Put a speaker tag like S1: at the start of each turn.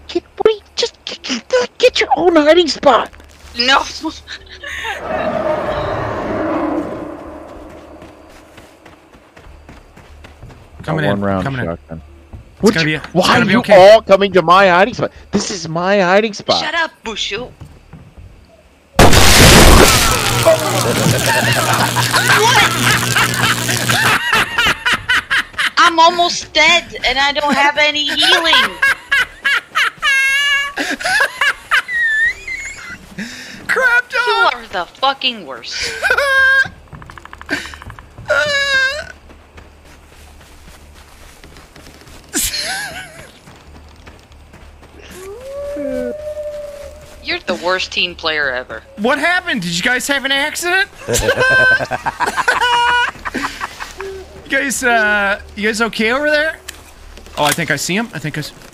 S1: Just get your own hiding spot.
S2: No.
S3: Coming in.
S1: One round
S3: Coming in.
S1: shotgun.
S3: Why
S1: are you
S3: okay.
S1: all coming to my hiding spot? This is my hiding spot.
S2: Shut up, Bushu. I'm almost dead, and I don't have any healing.
S3: Crap, dog!
S2: You are the fucking worst. You're the worst team player ever.
S3: What happened? Did you guys have an accident? You guys okay over there? Oh, I think I see him.